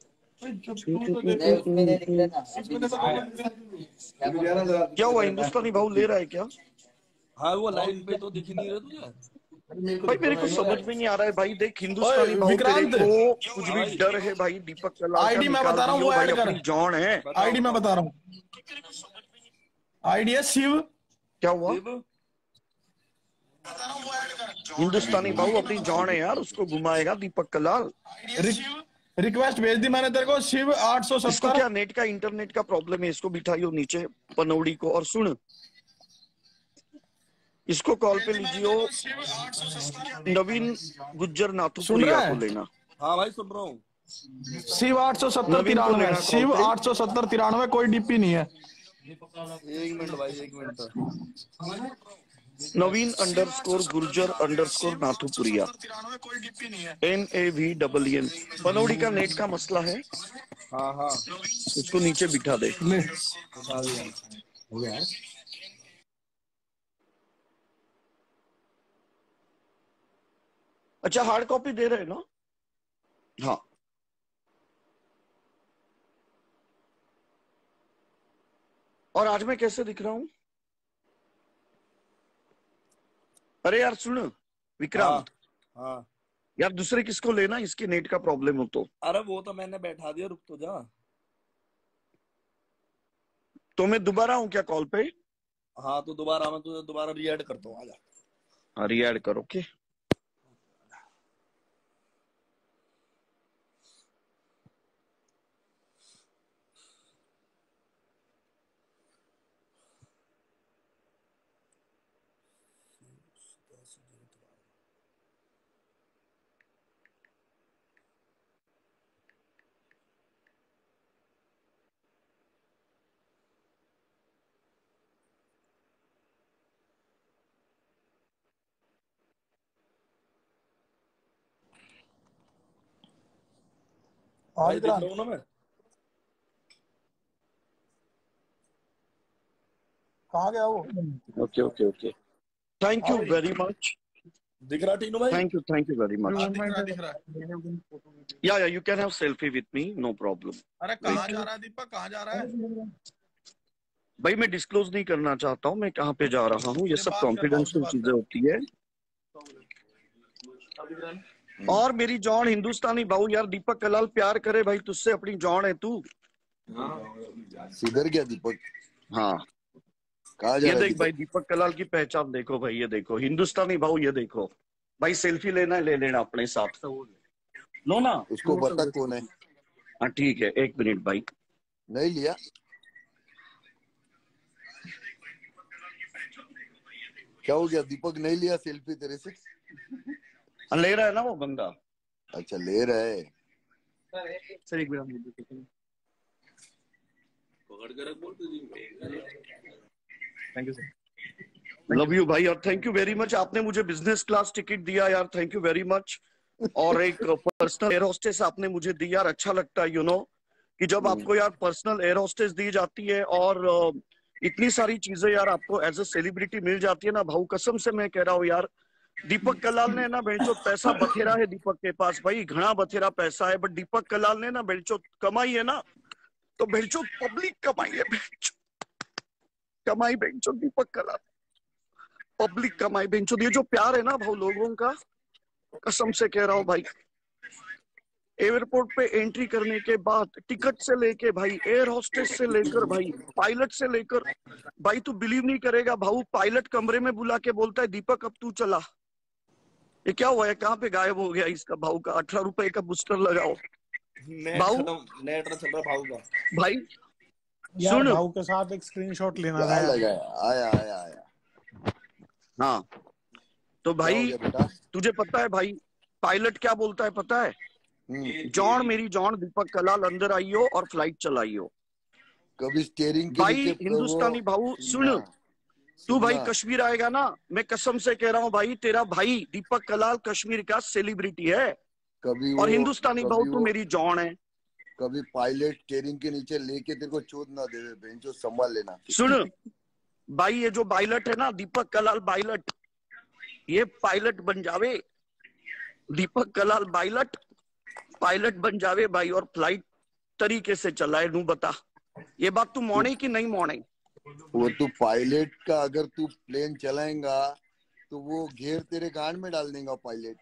क्या हुआ, हिंदुस्तानी भाव ले रहा है क्या? हाँ वो लाइन पे तो दिख नहीं रहा तुझे भाई मेरे को समझ में नहीं आ रहा है भाई। देख हिंदुस्तानी भाव तेरे को कुछ भी डर है भाई, दीपक कलाल आईडी मैं बता रहा हूँ, वो ऐड कर। जॉन है, आईडी मैं बता रहा हूँ, आईडी है शिव। क्या हुआ? हिंदुस्तानी भाऊ अपनी जॉन है यार, उसको घुमाएगा दीपक कलाल। रिक्वेस्ट भेज दी मैंने तेरे को शिव आठ सौ इसको सत्तर। क्या नेट का इंटरनेट का प्रॉब्लम है, इसको बिठाइयो नीचे पनौड़ी को। और सुन, इसको कॉल पे लीजियो, नवीन गुज्जर नाथुपुरिया को लेना। हाँ भाई सुन रहा हूँ। शिव आठ सौ सत्तर तिरानवे, शिव आठ सौ सत्तर तिरानवे, कोई डीपी नहीं है। एक मिनट भाई, एक minute. Naveen underscore Gurjar underscore Nathupuriya, N A V double N. Panaudi का नेट का मसला है। हाँ हाँ, उसको नीचे बिठा दे। अच्छा, हार्ड कॉपी दे रहे ना? हाँ। और आज मैं कैसे दिख रहा हूं? अरे यार सुन विक्रांत, हाँ, हाँ। यार दूसरे किसको लेना, इसके नेट का प्रॉब्लम हो तो। अरे वो तो मैंने बैठा दिया, रुक तो जा। तो मैं दोबारा हूँ क्या कॉल पे? हाँ तो दोबारा, मैं तुझे दोबारा रीएड करता हूँ, आजा। हाँ रीएड करो के। भाई दिख रहा हूँ ना मैं? कहाँ गया वो? Okay okay okay, thank you very much. दिख रहा टीनू भाई? Thank you thank you very much. दिख रहा दिख रहा। Yeah yeah you can have selfie with me, no problem. अरे कहाँ जा रहा है दीपक, कहाँ जा रहा है? भाई मैं डिस्क्लोज नहीं करना चाहता हूँ मैं कहाँ पे जा रहा हूँ, ये सब कॉन्फिडेंशियल चीजें होती है। और मेरी जॉन हिंदुस्तानी भाऊ, यार दीपक कलाल प्यार करे भाई तुझसे, अपनी जॉन है तू। सिधर गया दीपक? हाँ, कहाँ जा ये रहा है देख भाई, दीपक कलाल की पहचान देखो भाई, ये देखो हिंदुस्तानी भाऊ, ये देखो भाई, सेल्फी लेना है ले लेना अपने साथ, लो ना। उसको पता कौन है? हाँ ठीक है, एक मिनट भाई। नहीं लिया? क्या हो गया दीपक, नहीं लिया सेल्फी तेरे से? ले रहा है ना वो बंदा। अच्छा ले रहा है। सर एक minute, thank you sir, love you भाई, और थैंक यू वेरी मच, आपने मुझे बिजनेस क्लास टिकट दिया यार, थैंक यू वेरी मच। और एक पर्सनल एयर होस्टेस आपने मुझे दी यार, अच्छा लगता है यू नो कि जब आपको यार पर्सनल एयर होस्टेस दी जाती है और इतनी सारी चीजें यार आपको एज ए सेलिब्रिटी मिल जाती है ना भाऊ, कसम से मैं कह रहा हूँ यार, दीपक कलाल ने ना बेंचो पैसा बथेरा है दीपक के पास भाई, घना बथेरा पैसा है, बट दीपक कलाल ने ना बेंचो कमाई है ना, तो बेंचो पब्लिक कमाई है, बेंचो कमाई बेंचो दीपक कलाल पब्लिक कमाई बेंचो। ये जो प्यार है ना भाऊ लोगों का, कसम से कह रहा हूँ भाई, एयरपोर्ट पे एंट्री करने के बाद टिकट से लेके भाई, एयर होस्टेस से लेकर भाई, पायलट से लेकर भाई, तू बिलीव नहीं करेगा भाऊ, पायलट कमरे में बुला के बोलता है दीपक अब तू चला। ये क्या हुआ है, कहाँ पे गायब हो गया इसका भाऊ का अठारह रुपए का बूस्टर लगाओ भाऊ, नेट चल रहा भाऊ का भाई। यार सुन भाऊ के साथ एक स्क्रीनशॉट लेना था लगा यार। आया आया आया। हाँ तो भाई तुझे पता है भाई पायलट क्या बोलता है पता है? जॉन मेरी जॉन दीपक कलाल अंदर आइयो और फ्लाइट चलाइयो। कभी स्टीयरिंग के भाई हिंदुस्तानी भाऊ सुन, तू भाई कश्मीर आएगा ना, मैं कसम से कह रहा हूँ भाई, तेरा भाई दीपक कलाल कश्मीर का सेलिब्रिटी है। कभी और हिंदुस्तानी भाऊ तू मेरी जॉन है। कभी पायलट स्टीयरिंग के नीचे लेके तेरे को चोट ना देवे बेंचो, संभाल लेना। सुन भाई, ये जो पायलट है ना दीपक कलाल पायलट, ये पायलट बन जावे, दीपक कलाल पायलट पायलट बन जावे भाई, और फ्लाइट तरीके से चलाए। नू बता ये बात तू मोने की नहीं मोने? वो तू पायलट का अगर तू प्लेन चलाएगा तो वो घेर तेरे कान में डाल देगा पायलट।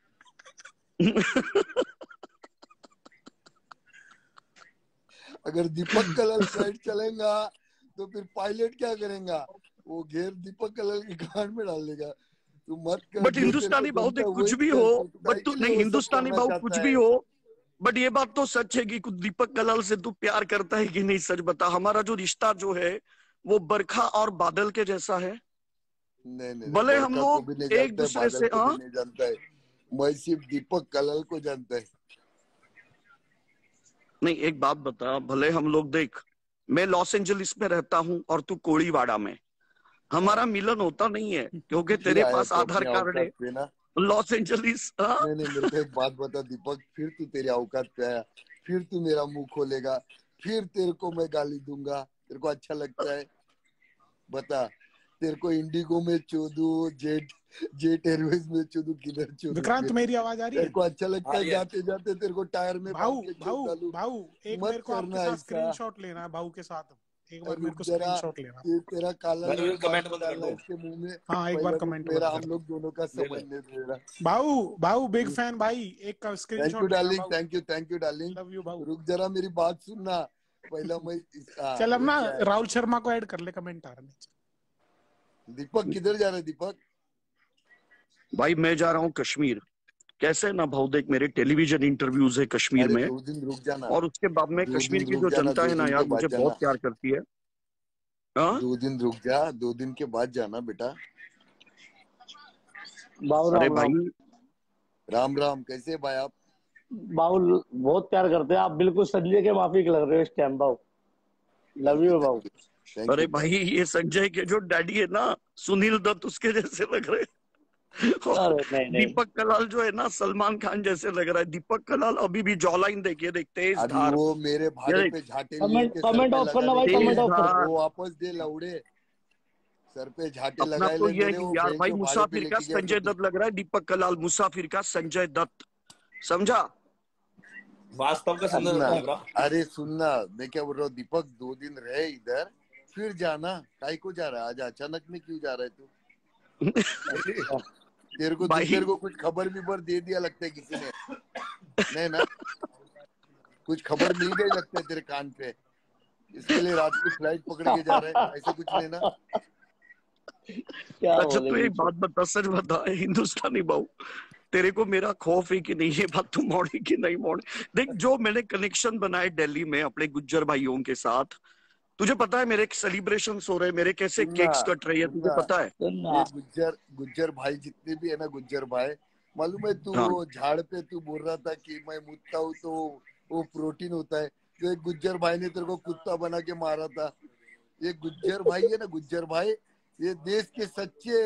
अगर दीपक कलाल फ्लाइट चलेगा तो फिर पायलट क्या करेगा, वो घेर दीपक कलाल के कान में डाल देगा। तू मत कर। बट जो तेरे हिंदुस्तानी को भाव जमता देख है कुछ वही भी कर। हो, तू काहे बट तू के लिए नहीं वो सब हिंदुस्तानी करना भाव चाहता कुछ भी है? हो, बट ये बात तो सच है कि कुछ दीपक कलाल से तू प्यार करता है कि नहीं, सच बता। हमारा जो रिश्ता जो है वो बरखा और बादल के जैसा है। नहीं नहीं, भले हम बरखा को लोग भी नहीं एक जानता है, दूसरे बादल से, को भी हाँ नहीं जानता है, मैं सिर्फ दीपक कलाल को जानता है। नहीं, एक बात बता, भले हम लोग देख, मैं लॉस एंजलिस में रहता हूँ और तू कोड़ीवाड़ा में, हमारा मिलन होता नहीं है क्योंकि फिर तेरे आया पास तो आधार अपने कार्ड है औकात पे ना। Los Angeles. हाँ नहीं नहीं, मेरे को एक बात बता दीपक, फिर तू तेरे औकात पे आया, फिर तू मेरा मुंह खोलेगा, फिर तेरे को मैं गाली दूंगा। तेरे को अच्छा लगता है? बता, तेरे को इंडिगो में चोदू, जेट जेट एयरवेज में चोदू, किधर चोदू? विक्रांत, फिर मेरी आवाज आ रही तेरे है? को अच्छा लगता है जाते जाते तेरे को टायर में भाऊ बांध के चोद भाऊ डालू? भाऊ, एक मत मेरे को आपके करना साथ ऐसा। स्क्रीनशॉट लेना है, भाऊ के साथ एक बार मेरे रुक को जरा, स्क्रीनशॉट लेना। ये तेरा काला मैं लड्डू कमेंट बाद में बंद कर डालना दो। इसके मुंह में। हाँ, एक पहले बार रुक, कमेंट मेरा बंद हम कर। लोग दोनों का ले ले। समझने दे रहा। भाऊ भाऊ बिग फैन भाई, एक का थैंक यू स्क्रीनशॉट लेना डार्लिंग, भाऊ। Thank you thank you darling. Love you भाऊ। रुक जरा, मेरी बात सुनना पहला। मैं इस, आ, चल अब ये ना क्या है? राहुल शर्मा को ऐड कर ले कमेंट आ रहा है। दीपक किधर जा रहा है दीपक? भाई, मैं जा रहा हूँ कश्मीर। कैसे ना भाव देख, मेरे टेलीविजन इंटरव्यूज है कश्मीर अरे में, दो दिन रुक जाना, और उसके बाद में दो कश्मीर दिन की रुक जो जाना, जनता दो है ना दिन यार, के मुझे बाद बहुत जाना, प्यार करती है। हाँ दो दिन रुक जा, दो दिन के बाद जाना बेटा। बाबू अरे राम भाई, राम। राम राम, कैसे भाई आप? बाबू बहुत प्यार करते हैं आप, बिल्कुल संजय के माफिक लग रहे हो इस टाइम बाबू। Love thank you you thank बाबू। यू थैंक अरे यू भाई, ये संजय के जो डैडी है ना, सुनील दत्त, उसके जैसे लग रहे हैं। और अरे नहीं नहीं, दीपक कलाल जो है ना, सलमान खान जैसे लग रहा है। दीपक कलाल अभी भी जॉलाइन देखिए, देख तेज अभी धार, वो मेरे ये भाड़े देख पे झाटे लिए कमेंट के सर कमेंट पे ऑफ करना लगाने भाई, के कमेंट तेज लिए, ऑफ कर। धार। वो वापस दे लौड़े। सर पे झाटे अपना लगाए तो ले ये मेरे, है वो यार भाई, बेंचो भाड़े पे मुसाफिर का लेके गया संजय तो दत्त लग रहा है, दीपक कलाल मुसाफिर का संजय दत्त, समझा? वास्तव का संदर्भ सुनना। लग रहा। अरे सुनना, मैं क्या बोल रहा हूँ दीपक, दो दिन रहे इधर, फिर जाना। काहे को जा रहा है आज अचानक में? क्यों जा रहा है तू? तेरे को भाई दोपहर को कुछ खबर विबर दे दिया लगता है किसी ने? नहीं ना, कुछ खबर मिल गई लगता है तेरे कान पे, इसके लिए रात की फ्लाइट पकड़ के जा रहा है, ऐसा कुछ नहीं ना? क्या अच्छा, बोले तू एक बिल्कुल। बात बता, सच बता, हिंदुस्तानी भाऊ, तेरे को मेरा खौफ है कि नहीं? ये बात तू मोड़ी कि नहीं मोड़ी? देख, जो मैंने कनेक्शन बनाए दिल्ली में अपने गुज्जर भाइयों के साथ, तुझे पता है मेरे सेलिब्रेशन हो रहे, मेरे कैसे सुनना केक्स कट रही है, तुझे सुनना, पता है? सुनना, ये गुज्जर गुज्जर भाई जितने भी है ना, गुज्जर भाई, मालूम है तू हाँ वो झाड़ पे तू बोल रहा था कि मैं मुतता हूँ तो वो प्रोटीन होता है, तो एक गुज्जर भाई ने तेरे को कुत्ता बना के मारा था। ये गुज्जर भाई है ना, गुज्जर भाई, ये देश के सच्चे,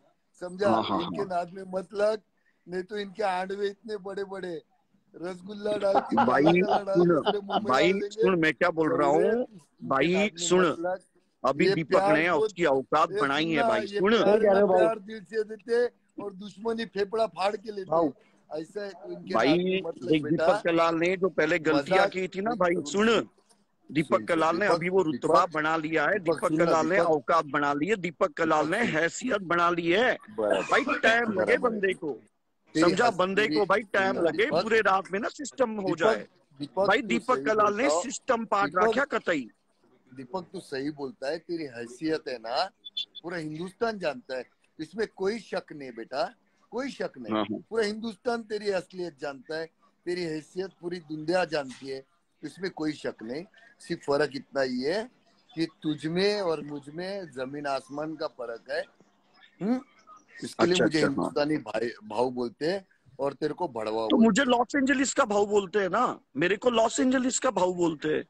समझा? हाँ हाँ इनके हाँ। नाद में मत लग, नहीं तो इनके आंडवे इतने बड़े बड़े, रसगुल्ला डाल के, काला भाई काला डाल सुन, के तेरे मुंह में भाई डाल देंगे। सुन, मैं क्या बोल रहा लौड़े, हूँ, इनके भाई नाद में सुन, मत लग। अभी ये दीपक प्यार ने को, उसकी औकात ये बनाई है सुनना, भाई, ये सुन। सही प्यार कह ना रहे हो बाबू। प्यार दिल से देते और दुश्मनी फेफड़ा फाड़ के लेते, भाऊ ऐसा है, तो इनके नाद में भाई मत लग देख, बेटा। दीपक कलाल ने जो पहले गलतियां मजाक, की थी ना रुक भाई, रुक सुन, रुक, दीपक सुन सुन कलाल ने दीपक, अभी वो रुतबा दीपक बना लिया है, दीपक दीपक सुन ना, कलाल ने दीपक औकात बना ली है, दीपक कलाल दीपक ने सुन, हैसियत बना ली है भाई। बराबर टाइम लगे बराबर है। बंदे को, तेरी समझा? हंस बंदे तेरी, को भाई टाइम सुनना लगे, दीपक, पूरे रात में ना सिस्टम हो दीपक जाए। दीपक भाई तू दीपक सही कलाल बोलता ने हो, सिस्टम पाट दीपक रखा कतई। दीपक तू सही बोलता है, तेरी हैसियत है ना पूरा हिंदुस्तान जानता है, इसमें कोई शक नहीं बेटा, कोई शक नहीं। हाँ हाँ। पूरा हिंदुस्तान तेरी असलियत जानता है, तेरी हैसियत पूरी दुनिया जानती है, इसमें कोई शक नहीं। सिर्फ फर्क इतना ही है कि तुझ में और मुझ में जमीन आसमान का फर्क है। हम्म, इसके लिए अच्छा मुझे अच्छा, हाँ। हिंदुस्तानी भाई भाव बोलते हैं और तेरे को भड़वा तो मुझे बोलते हैं। लॉस एंजलिस का भाव बोलते हैं ना, मेरे को लॉस एंजलिस का भाव बोलते हैं।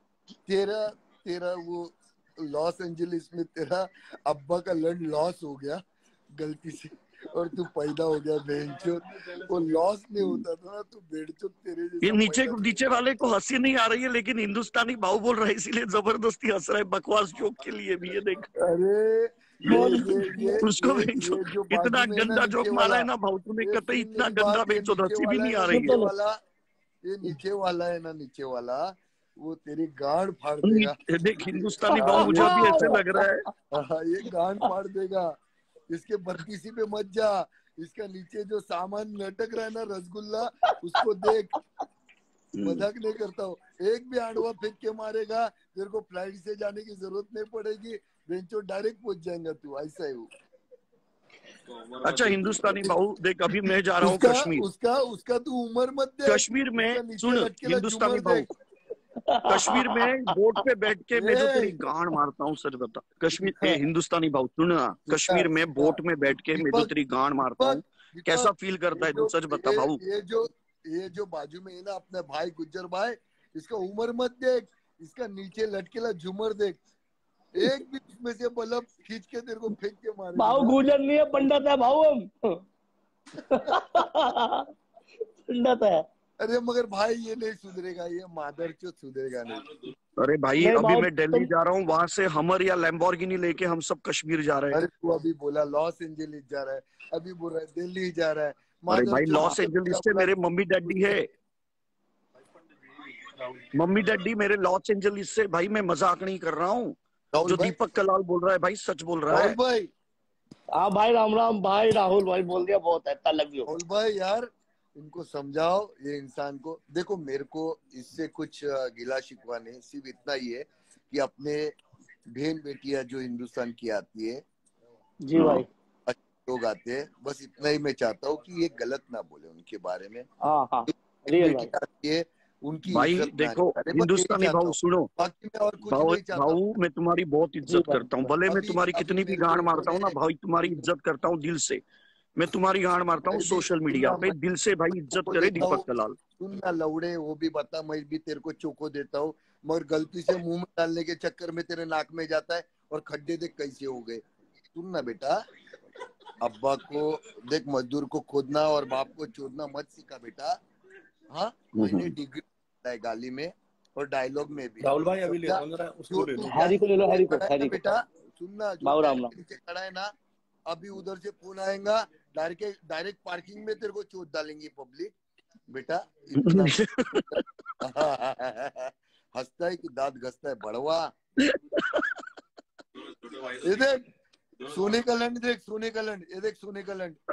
तेरा तेरा वो लॉस एंजलिस में तेरा अब्बा का लंड लॉस हो गया गलती से, और तू पैदा हो गया बेंचो, वो लॉस नहीं होता था ना, तू बेंचो तेरे ये जैसा नीचे पैदा नहीं नीचे होता। वाले को हंसी नहीं आ रही है, लेकिन हिंदुस्तानी भाव बोल रहा है इसीलिए जबरदस्ती हंस रहा है, बकवास जोक के लिए भी। ये देख, अरे ये ये ये उसको ये बेचो, ये जो इतना बाजू में है ना गंदा जोक नीचे मारा वाला, है ना भाव तूने, ये कतई सुन इतना मेरी गंदा बात, ये बेचो, नीचे हंसी भी वाला नहीं है आ ना, रही नीचे है। वाला, ये नीचे वाला है ना, नीचे वाला, वो तेरी गांड फाड़ नी- देगा। देख, हिंदुस्तानी हाँ भाव मुझे ये अभी ऐसे लग रहा है। हाँ, ये गांड फाड़ देगा। इसके बत्तीसी पे मत जा, इसका नीचे जो सामान लटक रहा है ना रसगुल्ला, उसको देख, मजाक नहीं करता हूँ, एक भी आंडवा फेंक के मारेगा, तेरे को फ्लाइट से जाने की जरूरत नहीं पड़ेगी, बेंचो डायरेक्ट पहुंच जाएगा तू, ऐसा है वो। अच्छा हिंदुस्तानी भाऊ देख, अभी मैं जा रहा हूँ उसका कश्मीर। उसका उसका तू उम्र मत दे। कश्मीर में सुन हिंदुस्तानी भाऊ, देख कश्मीर में बोट पे बैठ के मैं जो तेरी ए, गांड मारता हूँ सच बता। कश्मीर ए हिंदुस्तानी भाऊ सुन ना, कश्मीर में बोट में बैठ के मैं जो दीपक तेरी गांड मारता हूँ, दीपक कैसा फील करता ये है तू जो सच बता ये भाऊ। ये जो ये जो बाजू में है ना अपने भाई गुज्जर भाई, इसका उम्र मत देख, इसका नीचे लटकेला झूमर देख, एक भी इसमें से बल्ब खींच के तेरे को फेंक के मारेगा भाऊ ना। गुजर नहीं है, पंडित है भाऊ हम। पंडित है। अरे मगर भाई ये नहीं सुधरेगा, ये मादरचोद सुधरेगा नहीं। अरे भाई नहीं अभी भाऊ, मैं दिल्ली तुम जा रहा हूँ, वहां से हमर या लैम्बोर्गिनी लेके हम सब कश्मीर जा रहे हैं। अरे तू अभी बोला लॉस एंजलिस जा रहा है, अभी बोल रहा है दिल्ली जा रहा है। अरे भाई मादरचोद लॉस एंजलिस से मेरे मम्मी डैडी है, मम्मी डैडी मेरे लॉस एंजलिस से। भाई मैं मजाक नहीं कर रहा हूँ, राहुल जो भाई दीपक कलाल बोल रहा है भाई सच बोल रहा राहुल है। भाई हाँ भाई, राम राम भाई, राहुल भाई बोल दिया, बहुत है, लव यू। राहुल भाई यार इनको समझाओ, ये इंसान को देखो। मेरे को इससे कुछ गिला शिकवा नहीं, सिर्फ इतना ही है कि अपने बहन बेटियां जो हिंदुस्तान की आती है, जी भाई, अच्छे लोग आते हैं, बस इतना ही मैं चाहता हूँ कि ये गलत ना बोले उनके बारे में। हाँ हाँ रियल भाई। आती है उनकी भाई इज्जत ना देखो करें, बस यही हिंदुस्तानी चाहता भाऊ हूँ, सुनो, बाकी मैं और कुछ भाऊ नहीं चाहता। भाऊ मैं तुम्हारी बहुत जी इज्जत भाई, करता हूँ, भले मैं अभी तुम्हारी अभी कितनी भी मेरे को गांड मारता हूँ ना इन्होंने भाई, तुम्हारी इज्जत करता हूँ दिल से। मैं तुम्हारी गांड मारता हूँ मैं भी सोशल मीडिया सुनना पे, मैं दिल से भाई इज्जत चोको करे देता दीपक हूँ, कलाल। सुनना लौड़े वो भी बता, मैं भी तेरे को चोको देता हूँ, मगर गलती से मुंह में डालने के चक्कर में तेरे नाक में जाता है और खड्डे देख कैसे हो गए। सुनना बेटा, अब्बा को देख, मजदूर को खोदना और बाप को चोदना मत सीखा बेटा। हाँ मैंने डिग्री है गाली में और डायलॉग में भी। राहुल भाई अभी समझा? लेता हूँ जरा, जो उसको ले तू लो। हैरी को ले लो, हैरी को, खड़ा है ना हैरी को। बेटा, सुनना, जो भाऊ राम टैंक राम। के नीचे खड़ा है ना, अभी उधर से फोन आएगा, डायरेक्ट डायरेक्ट पार्किंग में तेरे को चोट डालेंगी पब्लिक बेटा। इतना हंसता है कि दांत घसता है बड़वा। ये देख सोने का लंड, देख सोने का लंड, ये देख सोने का लंड।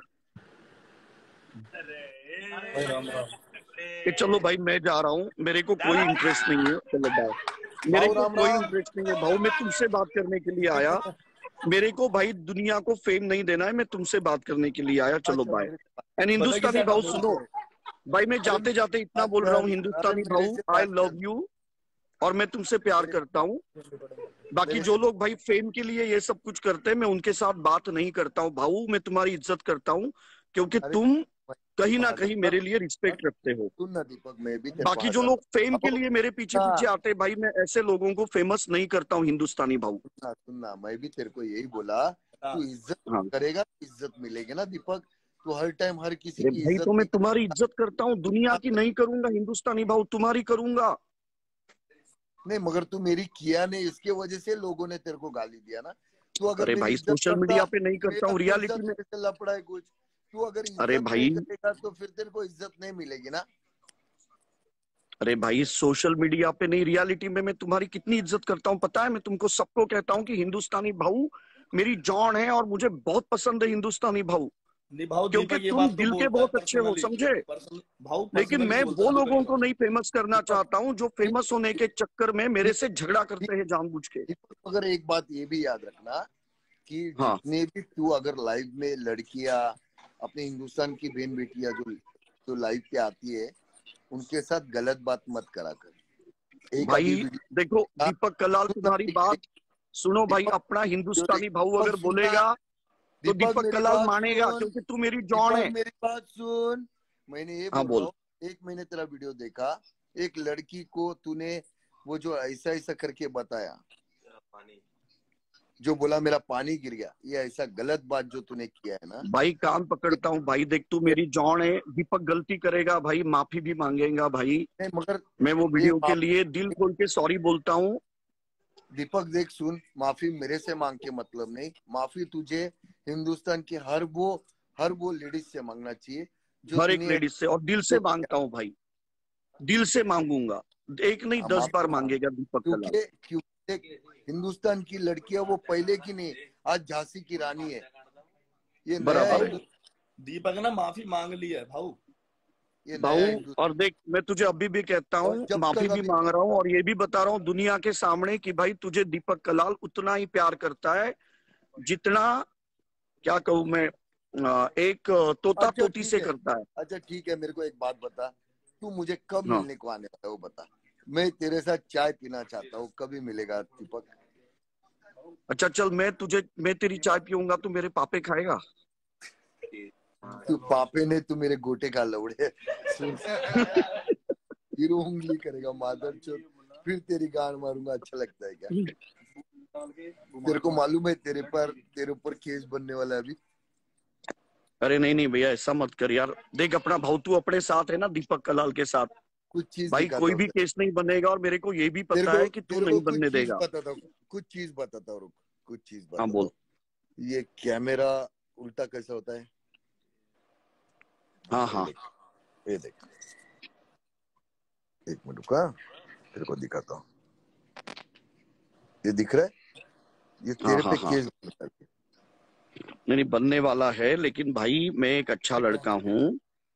कि चलो भाई मैं जा रहा हूँ, मेरे को कोई इंटरेस्ट नहीं है, चलो बाय। मेरे भाऊ को राम कोई राम। इंटरेस्ट नहीं है भाऊ, मैं तुमसे बात करने के लिए आया। मेरे को भाई दुनिया को फेम नहीं देना है, मैं तुमसे बात करने के लिए आया, चलो बाय। एंड हिंदुस्तानी भाऊ सुनो भाई, मैं जाते जाते इतना बोल रहा हूँ, हिंदुस्तानी भाऊ आई लव यू और मैं तुमसे प्यार करता हूँ। बाकी जो लोग भाई फेम के लिए ये सब कुछ करते हैं, मैं उनके साथ बात नहीं करता हूँ भाऊ। मैं तुम्हारी इज्जत करता हूँ क्योंकि तुम कहीं ना कहीं मेरे लिए रिस्पेक्ट रखते हो। सुनना दीपक, मैं भी बाकी जो लोग फेम के लिए मेरे पीछे पीछे आते भाई, मैं ऐसे लोगों को फेमस नहीं करता हूँ हिंदुस्तानी भाऊ। सुनना सुनना, मैं भी तेरे को यही बोला, तू इज्जत हाँ। करेगा इज्जत मिलेगी ना दीपक। तू हर टाइम हर किसी अरे की भाई इज्जत तो मैं नहीं तुम्हारी इज्जत करता हूँ, दुनिया की नहीं करूंगा हिंदुस्तानी भाऊ, तुम्हारी करूंगा। नहीं, मगर तू मेरी किया नहीं, इसके वजह से लोगों ने तेरे को गाली दिया ना। तू अगर अरे मेरी भाई इज्जत सोशल करता, मीडिया पे नहीं करता हूँ, मेरा रियलिटी इज्जत में। तेरे से लफड़ा है कुछ। तू अगर अरे इज्जत भाई नहीं करेगा तो फिर तेरे को इज्जत नहीं मिलेगी ना। अरे भाई सोशल मीडिया पे नहीं, रियलिटी में मैं तुम्हारी कितनी इज्जत करता हूँ पता है। मैं तुमको सबको कहता हूँ कि हिंदुस्तानी भाऊ मेरी जान है और मुझे बहुत पसंद है हिंदुस्तानी भाऊ, क्योंकि तुम दिल के बहुत अच्छे हो, समझे। लेकिन मैं वो लोगों को नहीं फेमस करना चाहता हूँ जो फेमस होने के चक्कर में मेरे से झगड़ा करते हैं जानबूझ के। मगर एक बात ये भी याद रखना कि हाँ। जितने भी तू अगर लाइव में लड़कियां, अपने हिंदुस्तान की बहन बेटियां जो जो लाइव पे आती है, उनके साथ गलत बात मत करा कर। एक भाई अभी देखो दीपक कलाल तुम्हारी बात सुनो भाई, अपना हिंदुस्तानी भाऊ अगर बोलेगा तो दीपक कलाल मानेगा क्योंकि तू मेरी जॉन है। मेरी बात सुन, मैंने ये हाँ, बोल रहा हूँ, एक महीने तेरा वीडियो देखा, एक लड़की को तूने वो जो ऐसा ऐसा करके बताया, जो बोला मेरा पानी गिर गया, ये ऐसा गलत बात जो तूने किया है ना भाई कान पकड़ता हूँ भाई, देख तू मेरी जॉन है, दीपक गलती करेगा भाई, माफी भी मांगेगा भाई। नहीं, मगर मैं वो वीडियो के लिए दिल खोल के सॉरी बोलता हूँ। दीपक देख सुन, माफी मेरे से मांग के मतलब नहीं, माफी तुझे हिंदुस्तान की हर वो हर वो लेडीज से मांगना चाहिए जो हर एक लेडीज से, और दिल से मांगता हूँ भाई, दिल से मांगूंगा, एक नहीं दस बार मांगेगा दीपक कलाल। क्योंकि हिंदुस्तान की लड़कियां वो पहले की नहीं, आज झांसी की रानी है। ये बराबर है दीपक ने माफी मांग ली है भाऊ। भाऊ। और देख मैं तुझे अभी भी कहता हूँ, माफी भी मांग रहा हूँ और ये भी बता रहा हूँ दुनिया के सामने कि भाई तुझे दीपक कलाल उतना ही प्यार करता है जितना, क्या कहूँ मैं, आ, एक तोता अच्छा तोती ठीक से है, करता है। अच्छा ठीक है, मेरे को एक बात बता, तू मुझे कब हाँ मिलने को आने वाला है वो बता। मैं तेरे साथ चाय पीना चाहता हूँ, कभी मिलेगा दीपक? अच्छा चल, मैं तुझे मैं तेरी चाय पीऊंगा, तू मेरे पापे खाएगा? तू पापे ने, तू मेरे गोटे का लौड़े। सुन, फिर उंगली करेगा मादर चोद, फिर तेरी गांड मारूंगा, अच्छा लगता है क्या? तेरे को मालूम है तेरे पर तेरे ऊपर केस बनने वाला है अभी? अरे नहीं नहीं भैया, ऐसा मत कर यार। देख, अपना भाऊ तू अपने साथ है ना, दीपक कलाल के साथ। कुछ चीज भाई दिखाता कोई हूँ भी तेरे केस नहीं बनेगा, और मेरे को ये भी तेरे पता को है कि तू तेरे को नहीं कुछ बनने चीज देगा। बताता हूँ, कुछ चीज बताता हूँ, रुक, कुछ चीज हाँ बताता बोल। हूँ। ये कैमरा उल्टा कैसा होता है? हाँ ये हाँ देख, ये देख, एक मिनट रुका, तेरे को दिखाता हूँ। ये दिख रहा है? ये हाँ तेरे हाँ पे हाँ। केस बनता है। नहीं नहीं, बनने वाला है, लेकिन भाई मैं एक अच्छा लड़का हूँ।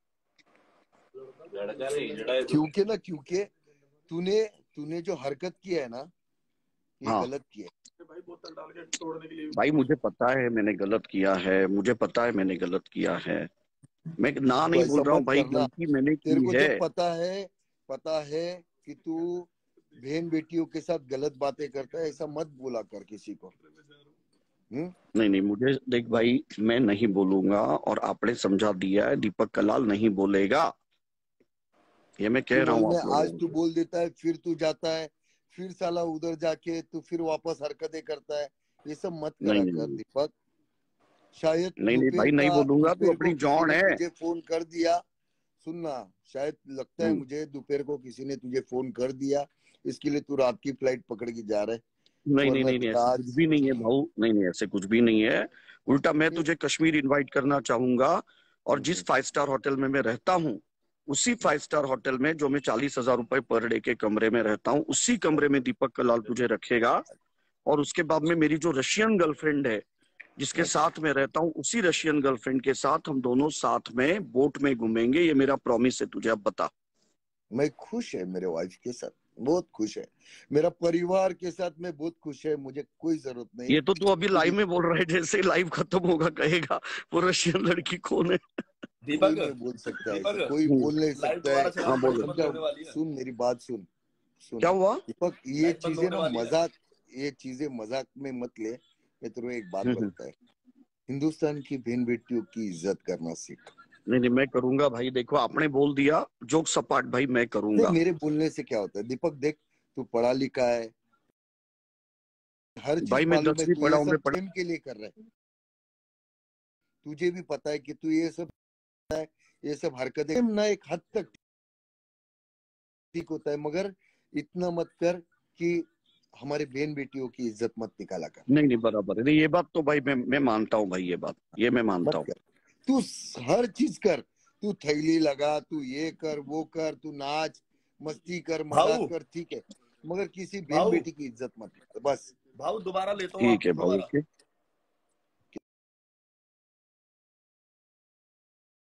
क्योंकि ना, क्योंकि तूने तूने जो हरकत किया है ना, ये हाँ गलत किया है। भाई, मुझे पता है मैंने गलत किया है, मुझे पता है मैंने गलत किया है। मैं ना तो नहीं ऐसा बोल रहा हूँ मत भाई, करना। गलती मैंने तेरे की को है। जब पता है पता है कि तू बहन बेटियों के साथ गलत बातें करता है, ऐसा मत बोला कर किसी को। हम्म नहीं नहीं, मुझे देख भाई, मैं नहीं बोलूंगा, और आपने समझा दिया है, दीपक कलाल नहीं बोलेगा, ये मैं तू कह रहा हूँ बोलने आप लोगों आज तू को। बोल देता है, फिर तू जाता है, फिर साला उधर जाके तू फिर वापस हरकतें करता है। ये सब मत नहीं करा कर नहीं दीपक। शायद नहीं नहीं दोपहर भाई, नहीं का बोलूंगा, तू दोपहर को अपनी किसी जॉन ने है। तुझे फोन कर दिया, सुनना, शायद लगता है हम्म। मुझे दोपहर को किसी ने तुझे फोन कर दिया, इसके लिए तू रात की फ्लाइट पकड़ के जा रहा है। नहीं नहीं वरना नहीं नहीं, तेरा ऐसे कुछ आज भी नहीं है भाऊ, नहीं नहीं, ऐसे कुछ भी नहीं है। उल्टा मैं तुझे कश्मीर इनवाइट करना चाहूंगा, और जिस फाइव स्टार होटल में मैं रहता हूँ, उसी फाइव स्टार होटल में, जो मैं चालीस हजार रुपए पर डे के कमरे में रहता हूँ, उसी कमरे में दीपक कलाल तुझे रखेगा। और उसके बाद में मेरी जो रशियन गर्लफ्रेंड है, जिसके साथ में रहता हूँ, उसी रशियन गर्लफ्रेंड के साथ हम दोनों साथ में बोट में घूमेंगे। ये मेरा प्रॉमिस है तुझे, अब बता। मैं खुश है मेरे वाइफ के साथ, बहुत खुश है। मेरा परिवार के साथ मैं बहुत खुश है, मुझे कोई जरूरत नहीं। ये तो तू अभी लाइव में बोल रहा है, जैसे लाइव खत्म होगा कहेगा वो रशियन लड़की कौन है। कोई दीपक नहीं बोल सकता है, दीपक ऐसा कोई बोल नहीं लाइट सकता दोबारा है। चला हाँ दी, लाइट बोलो। बंद समझा? होने वाली है। सुन मेरी बात, सुन सुन क्या हुआ? दीपक, ये लाइट बंद चीजें होने ना वाली है। मजाक, ये चीजें मजाक में मत ले। मैं तेरे को एक बात हम्म, हम्म। बताता है, हिंदुस्तान की बहन बेटियों की इज्जत करना सीख। नहीं नहीं, मैं करूंगा भाई। देखो, आपने बोल दिया, जोक सपाट भाई, मैं नहीं, करूंगा। मेरे बोलने से क्या होता है दीपक? देख, तू पढ़ा लिखा है, हर चीज भाई मैं मालूम है, दसवीं तू पढ़ा ये हूँ, मैं सब पढ़ा। फेम के लिए कर रहा है। तुझे भी पता है कि तू ये सब ये सब हरकतें ना एक हद तक ठीक होता है, मगर इतना मत कर कि हमारे बहन बेटियों की इज्जत मत निकाला कर। नहीं नहीं, बराबर है। नहीं, ये बात तो भाई मैं मैं मानता हूँ भाई, ये बात ये मैं मानता मत हूँ। कर, तू हर चीज कर, तू थैली लगा, तू ये कर वो कर, तू नाच मस्ती कर मजाक भाऊ कर, ठीक है, मगर किसी बहन भाऊ बेटी की इज्जत मत कर बस। भाऊ दोबारा लेता हूँ ठीक आपको है भाई, दोबारा। ओके।